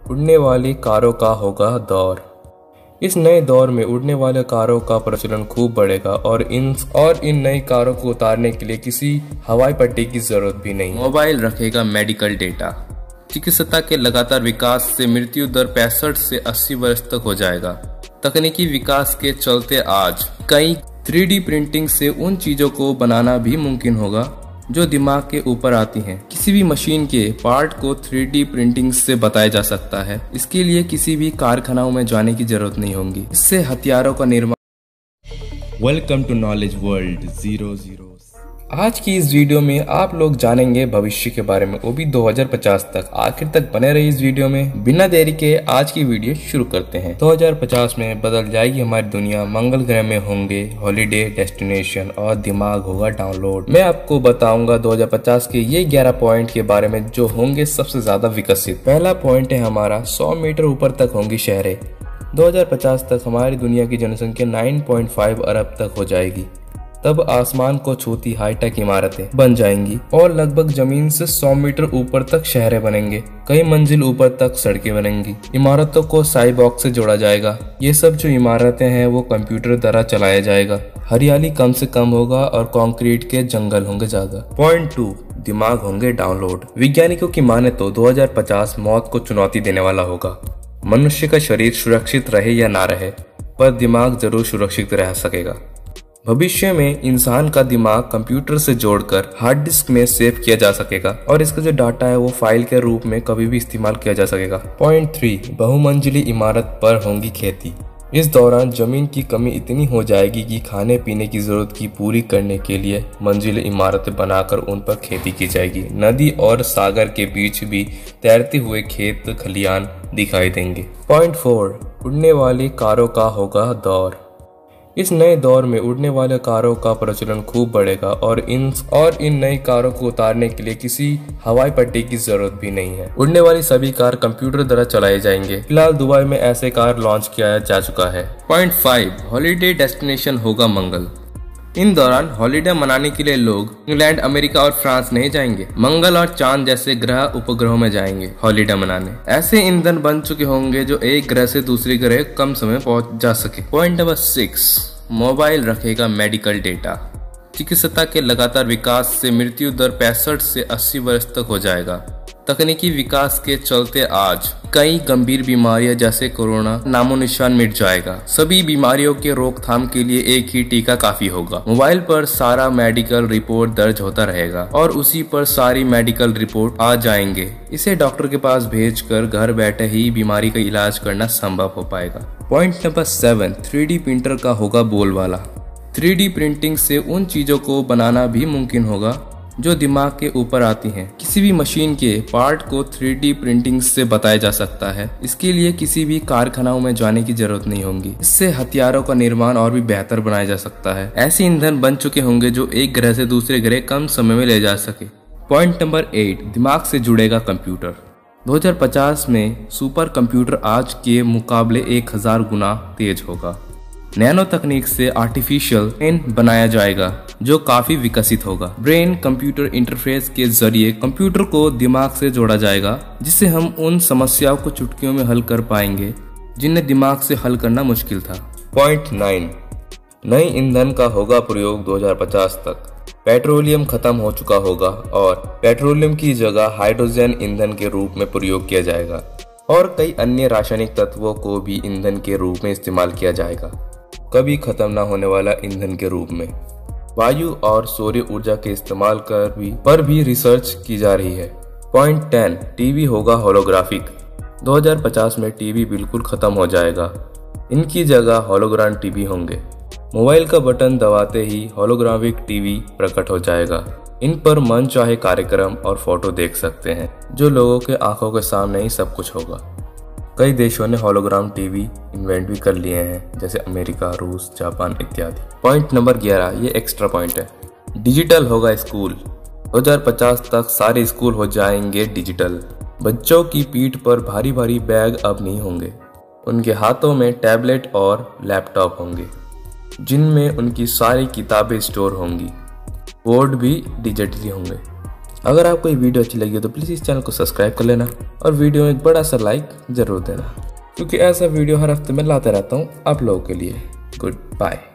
उड़ने वाली कारों का होगा दौर। इस नए दौर में उड़ने वाले कारों का प्रचलन खूब बढ़ेगा और इन नई कारों को उतारने के लिए किसी हवाई पट्टी की जरूरत भी नहीं। मोबाइल रखेगा मेडिकल डेटा। चिकित्सा के लगातार विकास से मृत्यु दर 65 से 80 वर्ष तक हो जाएगा। तकनीकी विकास के चलते आज कई 3D प्रिंटिंग से उन चीजों को बनाना भी मुमकिन होगा जो दिमाग के ऊपर आती हैं। किसी भी मशीन के पार्ट को 3D प्रिंटिंग से बताया जा सकता है। इसके लिए किसी भी कारखानाओं में जाने की जरूरत नहीं होगी। इससे हथियारों का निर्माण। Welcome to knowledge world 00। आज की इस वीडियो में आप लोग जानेंगे भविष्य के बारे में, वो भी 2050 तक। आखिर तक बने रही इस वीडियो में। बिना देरी के आज की वीडियो शुरू करते हैं। 2050 में बदल जाएगी हमारी दुनिया। मंगल ग्रह में होंगे हॉलीडे डेस्टिनेशन और दिमाग होगा डाउनलोड। मैं आपको बताऊंगा 2050 के ये 11 पॉइंट के बारे में जो होंगे सबसे ज्यादा विकसित। पहला पॉइंट है हमारा 100 मीटर ऊपर तक होंगी शहरें। 2050 तक हमारी दुनिया की जनसंख्या 9.5 अरब तक हो जाएगी। तब आसमान को छूती हाईटेक इमारतें बन जाएंगी और लगभग जमीन से 100 मीटर ऊपर तक शहरें बनेंगे। कई मंजिल ऊपर तक सड़कें बनेंगी। इमारतों को साइबॉक्स से जोड़ा जाएगा। ये सब जो इमारतें हैं वो कंप्यूटर द्वारा चलाया जाएगा। हरियाली कम से कम होगा और कंक्रीट के जंगल होंगे ज्यादा। पॉइंट 2, दिमाग होंगे डाउनलोड। वैज्ञानिकों की माने तो 2050 मौत को चुनौती देने वाला होगा। मनुष्य का शरीर सुरक्षित रहे या ना रहे, पर दिमाग जरूर सुरक्षित रह सकेगा। भविष्य में इंसान का दिमाग कंप्यूटर से जोड़कर हार्ड डिस्क में सेव किया जा सकेगा और इसका जो डाटा है वो फाइल के रूप में कभी भी इस्तेमाल किया जा सकेगा। पॉइंट 3, बहुमंजिली इमारत पर होंगी खेती। इस दौरान जमीन की कमी इतनी हो जाएगी कि खाने पीने की जरूरत की पूरी करने के लिए मंजिल इमारतें बनाकर उन पर खेती की जाएगी। नदी और सागर के बीच भी तैरते हुए खेत खलियान दिखाई देंगे। पॉइंट 4, उड़ने वाली कारों का होगा दौर। इस नए दौर में उड़ने वाले कारों का प्रचलन खूब बढ़ेगा और इन नई कारों को उतारने के लिए किसी हवाई पट्टी की जरूरत भी नहीं है। उड़ने वाली सभी कार कंप्यूटर द्वारा चलाए जाएंगे। फिलहाल दुबई में ऐसे कार लॉन्च किया जा चुका है। पॉइंट 5, हॉलीडे डेस्टिनेशन होगा मंगल। इन दौरान हॉलीडे मनाने के लिए लोग इंग्लैंड, अमेरिका और फ्रांस नहीं जाएंगे। मंगल और चांद जैसे ग्रह उपग्रहों में जाएंगे हॉलीडे मनाने। ऐसे ईंधन बन चुके होंगे जो एक ग्रह से दूसरे ग्रह कम समय पहुंच जा सके। पॉइंट नंबर 6, मोबाइल रखेगा मेडिकल डेटा। चिकित्सा के लगातार विकास से मृत्यु दर 65 से 80 वर्ष तक हो जाएगा। तकनीकी विकास के चलते आज कई गंभीर बीमारियां जैसे कोरोना नामो निशान मिट जाएगा। सभी बीमारियों के रोकथाम के लिए एक ही टीका काफी होगा। मोबाइल पर सारा मेडिकल रिपोर्ट दर्ज होता रहेगा और उसी पर सारी मेडिकल रिपोर्ट आ जाएंगे। इसे डॉक्टर के पास भेजकर घर बैठे ही बीमारी का इलाज करना संभव हो पाएगा। पॉइंट नंबर 7, 3D प्रिंटर का होगा बोलबाला। 3D प्रिंटिंग से उन चीजों को बनाना भी मुमकिन होगा जो दिमाग के ऊपर आती हैं। किसी भी मशीन के पार्ट को 3D प्रिंटिंग से बताया जा सकता है। इसके लिए किसी भी कारखानाओं में जाने की जरूरत नहीं होगी। इससे हथियारों का निर्माण और भी बेहतर बनाया जा सकता है। ऐसे ईंधन बन चुके होंगे जो एक ग्रह से दूसरे ग्रह कम समय में ले जा सके। पॉइंट नंबर 8, दिमाग से जुड़ेगा कंप्यूटर। 2050 में सुपर कंप्यूटर आज के मुकाबले 1000 गुना तेज होगा। नैनो तकनीक से आर्टिफिशियल ब्रेन बनाया जाएगा जो काफी विकसित होगा। ब्रेन कंप्यूटर इंटरफेस के जरिए कंप्यूटर को दिमाग से जोड़ा जाएगा, जिससे हम उन समस्याओं को चुटकियों में हल कर पाएंगे जिन्हें दिमाग से हल करना मुश्किल था। पॉइंट 9, नई ईंधन का होगा प्रयोग 2050 तक। पेट्रोलियम खत्म हो चुका होगा और पेट्रोलियम की जगह हाइड्रोजन ईंधन के रूप में प्रयोग किया जाएगा और कई अन्य रासायनिक तत्वों को भी ईंधन के रूप में इस्तेमाल किया जाएगा, कभी खत्म न होने वाला ईंधन के रूप में। वायु और सौर ऊर्जा के इस्तेमाल पर भी रिसर्च की जा रही है। पॉइंट 10, टीवी होगा होलोग्राफिक। 2050 में टीवी बिल्कुल खत्म हो जाएगा। इनकी जगह होलोग्राम टीवी होंगे। मोबाइल का बटन दबाते ही होलोग्राफिक टीवी प्रकट हो जाएगा। इन पर मन चाहे कार्यक्रम और फोटो देख सकते हैं, जो लोगों के आंखों के सामने ही सब कुछ होगा। कई देशों ने होलोग्राम टीवी इन्वेंट भी कर लिए हैं, जैसे अमेरिका, रूस, जापान इत्यादि। पॉइंट नंबर 11, ये एक्स्ट्रा पॉइंट है, डिजिटल होगा स्कूल। 2050 तक सारे स्कूल हो जाएंगे डिजिटल। बच्चों की पीठ पर भारी भारी बैग अब नहीं होंगे। उनके हाथों में टैबलेट और लैपटॉप होंगे, जिनमें उनकी सारी किताबें स्टोर होंगी। बोर्ड भी डिजिटली होंगे। अगर आपको ये वीडियो अच्छी लगी हो तो प्लीज़ इस चैनल को सब्सक्राइब कर लेना और वीडियो में एक बड़ा सा लाइक ज़रूर देना, क्योंकि ऐसा वीडियो हर हफ्ते में लाता रहता हूँ आप लोगों के लिए। Good bye.